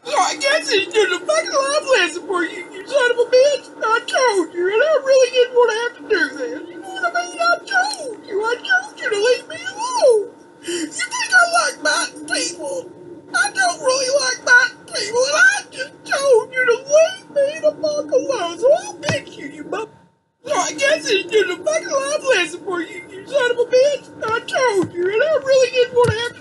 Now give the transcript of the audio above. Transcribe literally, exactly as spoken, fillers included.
So I guess it's just a fucking life lesson for you, you son of a bitch. I told you, and I really didn't want to have to do this. You know what I mean? I told you. I told you to leave me alone. You think I like biting people? I don't really like biting people, and I just told you to leave me the fuck alone. So I'll fix you, you mother. So I guess it's just a fucking life lesson for you, you son of a bitch. I told you, and I really didn't want to have to